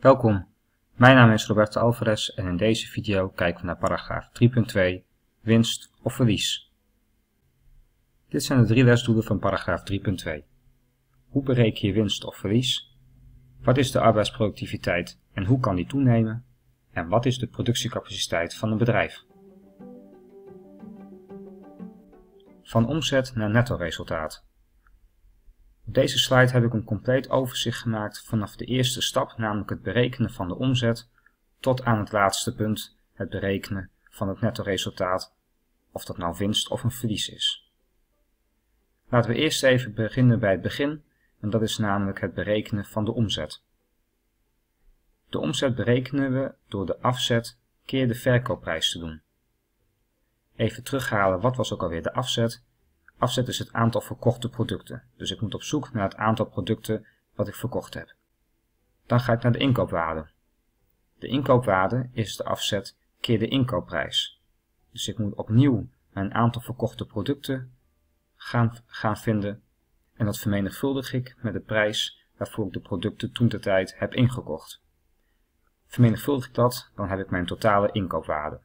Welkom, mijn naam is Roberto Alvarez en in deze video kijken we naar paragraaf 3.2, winst of verlies. Dit zijn de 3 lesdoelen van paragraaf 3.2. Hoe bereken je winst of verlies? Wat is de arbeidsproductiviteit en hoe kan die toenemen? En wat is de productiecapaciteit van een bedrijf? Van omzet naar netto-resultaat. Op deze slide heb ik een compleet overzicht gemaakt vanaf de eerste stap, namelijk het berekenen van de omzet, tot aan het laatste punt, het berekenen van het netto-resultaat, of dat nou winst of een verlies is. Laten we eerst even beginnen bij het begin, en dat is namelijk het berekenen van de omzet. De omzet berekenen we door de afzet keer de verkoopprijs te doen. Even terughalen, wat was ook alweer de afzet? Afzet is het aantal verkochte producten, dus ik moet op zoek naar het aantal producten wat ik verkocht heb. Dan ga ik naar de inkoopwaarde. De inkoopwaarde is de afzet keer de inkoopprijs. Dus ik moet opnieuw mijn aantal verkochte producten gaan vinden en dat vermenigvuldig ik met de prijs waarvoor ik de producten toentertijd heb ingekocht. Vermenigvuldig ik dat, dan heb ik mijn totale inkoopwaarde.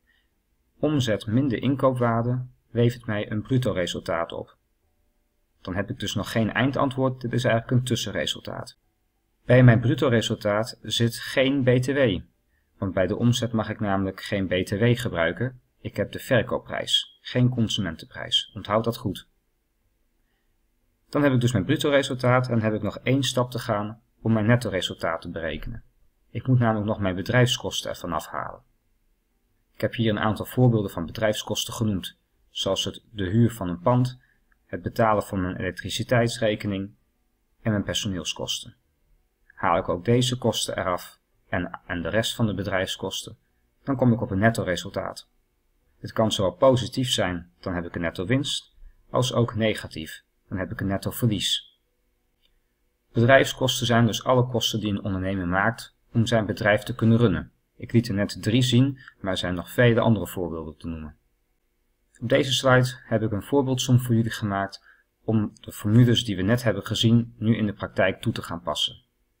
Omzet minder inkoopwaarde levert mij een bruto resultaat op. Dan heb ik dus nog geen eindantwoord, dit is eigenlijk een tussenresultaat. Bij mijn bruto resultaat zit geen BTW, want bij de omzet mag ik namelijk geen BTW gebruiken. Ik heb de verkoopprijs, geen consumentenprijs. Onthoud dat goed. Dan heb ik dus mijn bruto resultaat en heb ik nog 1 stap te gaan om mijn netto resultaat te berekenen. Ik moet namelijk nog mijn bedrijfskosten ervan afhalen. Ik heb hier een aantal voorbeelden van bedrijfskosten genoemd, zoals de huur van een pand, het betalen van mijn elektriciteitsrekening en mijn personeelskosten. Haal ik ook deze kosten eraf en de rest van de bedrijfskosten, dan kom ik op een netto resultaat. Dit kan zowel positief zijn, dan heb ik een netto winst, als ook negatief, dan heb ik een netto verlies. Bedrijfskosten zijn dus alle kosten die een ondernemer maakt om zijn bedrijf te kunnen runnen. Ik liet er net 3 zien, maar er zijn nog vele andere voorbeelden te noemen. Op deze slide heb ik een voorbeeldsom voor jullie gemaakt om de formules die we net hebben gezien nu in de praktijk toe te gaan passen.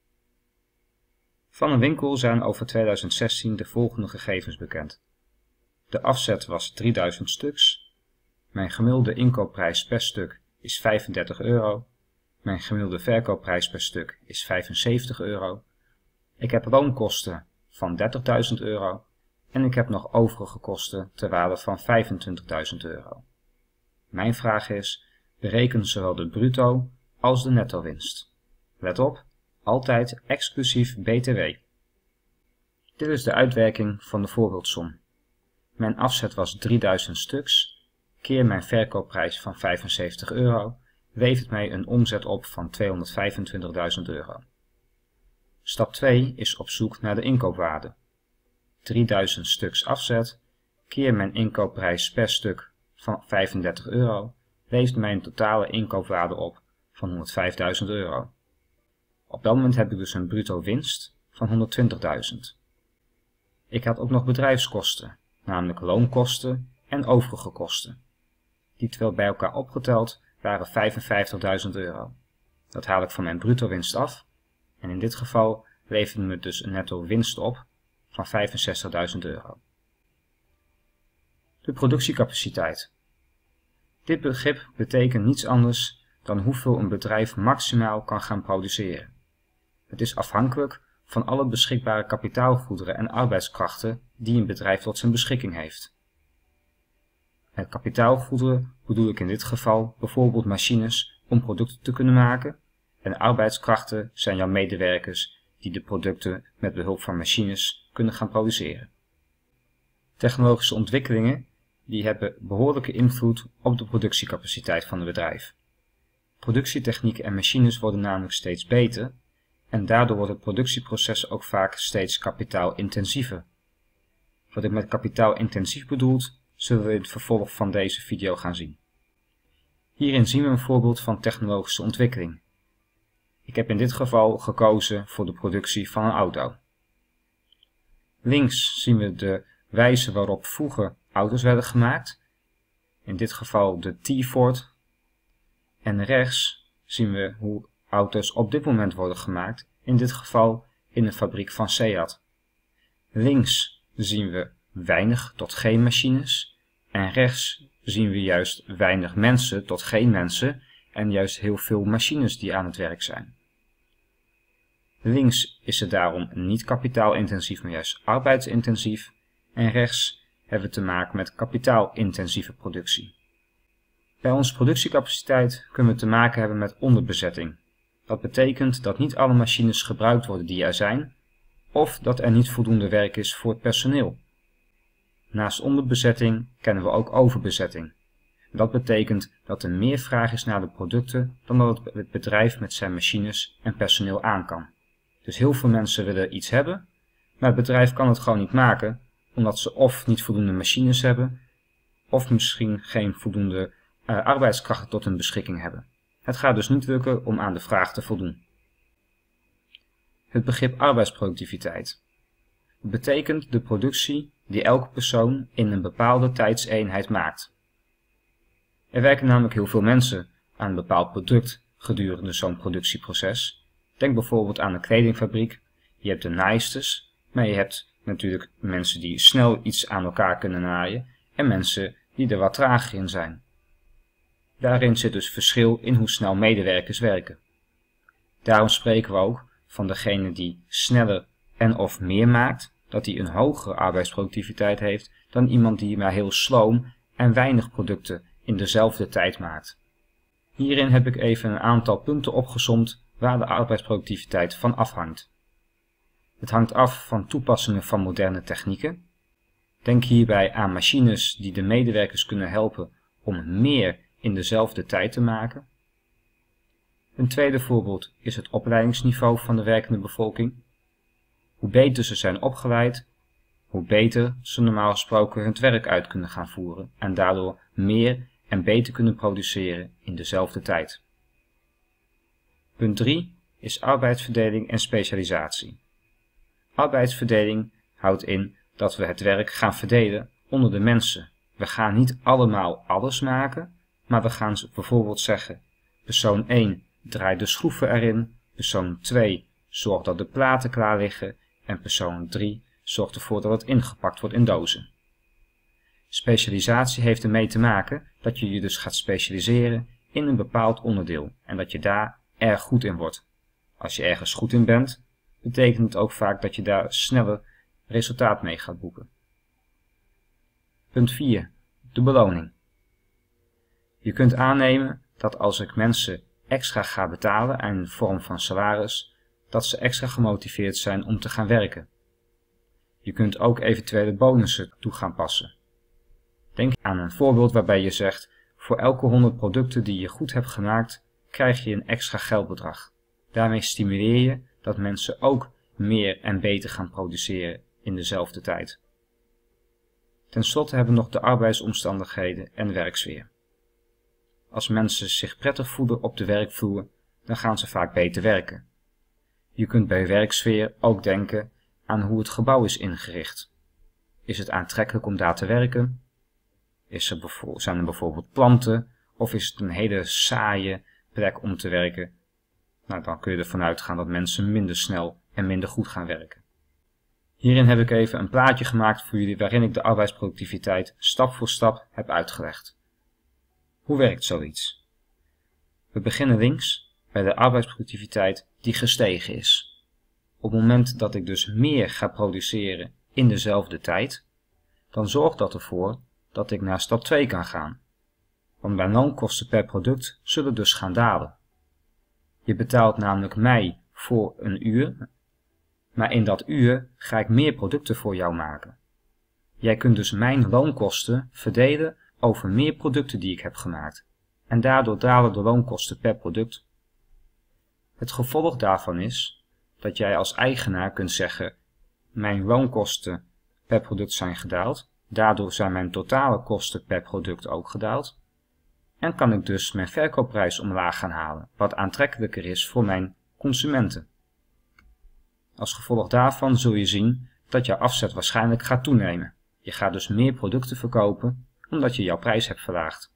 Van een winkel zijn over 2016 de volgende gegevens bekend. De afzet was 3000 stuks, mijn gemiddelde inkoopprijs per stuk is 35 euro, mijn gemiddelde verkoopprijs per stuk is 75 euro, ik heb loonkosten van 30.000 euro en ik heb nog overige kosten ter waarde van 25.000 euro. Mijn vraag is, bereken zowel de bruto als de netto winst. Let op, altijd exclusief BTW. Dit is de uitwerking van de voorbeeldsom. Mijn afzet was 3000 stuks, keer mijn verkoopprijs van 75 euro, levert mij een omzet op van 225.000 euro. Stap 2 is op zoek naar de inkoopwaarde. 3000 stuks afzet, keer mijn inkoopprijs per stuk van 35 euro, levert mij een totale inkoopwaarde op van 105.000 euro. Op dat moment heb ik dus een bruto winst van 120.000. Ik had ook nog bedrijfskosten, namelijk loonkosten en overige kosten. Die twee bij elkaar opgeteld waren 55.000 euro. Dat haal ik van mijn bruto winst af en in dit geval levert me dus een netto winst op van 65.000 euro. De productiecapaciteit. Dit begrip betekent niets anders dan hoeveel een bedrijf maximaal kan gaan produceren. Het is afhankelijk van alle beschikbare kapitaalgoederen en arbeidskrachten die een bedrijf tot zijn beschikking heeft. Met kapitaalgoederen bedoel ik in dit geval bijvoorbeeld machines om producten te kunnen maken en arbeidskrachten zijn jouw medewerkers die de producten met behulp van machines kunnen gaan produceren. Technologische ontwikkelingen die hebben behoorlijke invloed op de productiecapaciteit van het bedrijf. Productietechnieken en machines worden namelijk steeds beter en daardoor wordt het productieproces ook vaak steeds kapitaalintensiever. Wat ik met kapitaalintensief bedoel, zullen we in het vervolg van deze video gaan zien. Hierin zien we een voorbeeld van technologische ontwikkeling. Ik heb in dit geval gekozen voor de productie van een auto. Links zien we de wijze waarop vroeger auto's werden gemaakt, in dit geval de T-Ford. En rechts zien we hoe auto's op dit moment worden gemaakt, in dit geval in de fabriek van SEAT. Links zien we weinig tot geen machines en rechts zien we juist weinig mensen tot geen mensen en juist heel veel machines die aan het werk zijn. Links is het daarom niet kapitaalintensief, maar juist arbeidsintensief en rechts hebben we te maken met kapitaalintensieve productie. Bij onze productiecapaciteit kunnen we te maken hebben met onderbezetting. Dat betekent dat niet alle machines gebruikt worden die er zijn, of dat er niet voldoende werk is voor het personeel. Naast onderbezetting kennen we ook overbezetting. Dat betekent dat er meer vraag is naar de producten dan dat het bedrijf met zijn machines en personeel aan kan. Dus heel veel mensen willen iets hebben, maar het bedrijf kan het gewoon niet maken, omdat ze of niet voldoende machines hebben, of misschien geen voldoende arbeidskrachten tot hun beschikking hebben. Het gaat dus niet lukken om aan de vraag te voldoen. Het begrip arbeidsproductiviteit betekent de productie die elke persoon in een bepaalde tijdseenheid maakt. Er werken namelijk heel veel mensen aan een bepaald product gedurende zo'n productieproces. Denk bijvoorbeeld aan een kledingfabriek. Je hebt de naaisters, maar je hebt natuurlijk mensen die snel iets aan elkaar kunnen naaien en mensen die er wat trager in zijn. Daarin zit dus verschil in hoe snel medewerkers werken. Daarom spreken we ook van degene die sneller en of meer maakt, dat die een hogere arbeidsproductiviteit heeft dan iemand die maar heel sloom en weinig producten in dezelfde tijd maakt. Hierin heb ik even een aantal punten opgesomd waar de arbeidsproductiviteit van afhangt. Het hangt af van toepassingen van moderne technieken. Denk hierbij aan machines die de medewerkers kunnen helpen om meer in dezelfde tijd te maken. Een tweede voorbeeld is het opleidingsniveau van de werkende bevolking. Hoe beter ze zijn opgeleid, hoe beter ze normaal gesproken hun werk uit kunnen gaan voeren en daardoor meer en beter kunnen produceren in dezelfde tijd. Punt 3 is arbeidsverdeling en specialisatie. Arbeidsverdeling houdt in dat we het werk gaan verdelen onder de mensen. We gaan niet allemaal alles maken, maar we gaan bijvoorbeeld zeggen: persoon 1 draait de schroeven erin, persoon 2 zorgt dat de platen klaar liggen en persoon 3 zorgt ervoor dat het ingepakt wordt in dozen. Specialisatie heeft ermee te maken dat je je dus gaat specialiseren in een bepaald onderdeel en dat je daar erg goed in wordt. Als je ergens goed in bent, betekent het ook vaak dat je daar sneller resultaat mee gaat boeken. Punt 4. De beloning. Je kunt aannemen dat als ik mensen extra ga betalen in de vorm van salaris, dat ze extra gemotiveerd zijn om te gaan werken. Je kunt ook eventuele bonussen toe gaan passen. Denk aan een voorbeeld waarbij je zegt: voor elke 100 producten die je goed hebt gemaakt, krijg je een extra geldbedrag. Daarmee stimuleer je dat mensen ook meer en beter gaan produceren in dezelfde tijd. Ten slotte hebben we nog de arbeidsomstandigheden en de werksfeer. Als mensen zich prettig voelen op de werkvloer, dan gaan ze vaak beter werken. Je kunt bij werksfeer ook denken aan hoe het gebouw is ingericht. Is het aantrekkelijk om daar te werken? Zijn er bijvoorbeeld planten? Of is het een hele saaie plek om te werken? Nou, dan kun je ervan uitgaan dat mensen minder snel en minder goed gaan werken. Hierin heb ik even een plaatje gemaakt voor jullie waarin ik de arbeidsproductiviteit stap voor stap heb uitgelegd. Hoe werkt zoiets? We beginnen links bij de arbeidsproductiviteit die gestegen is. Op het moment dat ik dus meer ga produceren in dezelfde tijd, dan zorgt dat ervoor dat ik naar stap 2 kan gaan. Want mijn loonkosten per product zullen dus gaan dalen. Je betaalt namelijk mij voor een uur, maar in dat uur ga ik meer producten voor jou maken. Jij kunt dus mijn loonkosten verdelen over meer producten die ik heb gemaakt. En daardoor dalen de loonkosten per product. Het gevolg daarvan is dat jij als eigenaar kunt zeggen: mijn loonkosten per product zijn gedaald, daardoor zijn mijn totale kosten per product ook gedaald. En kan ik dus mijn verkoopprijs omlaag gaan halen, wat aantrekkelijker is voor mijn consumenten. Als gevolg daarvan zul je zien dat jouw afzet waarschijnlijk gaat toenemen. Je gaat dus meer producten verkopen, omdat je jouw prijs hebt verlaagd.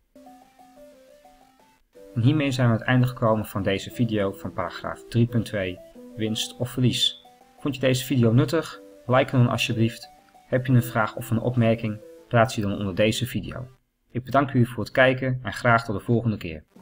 En hiermee zijn we aan het einde gekomen van deze video van paragraaf 3.2 winst of verlies. Vond je deze video nuttig? Like hem dan alsjeblieft. Heb je een vraag of een opmerking? Plaats die dan onder deze video. Ik bedank u voor het kijken en graag tot de volgende keer.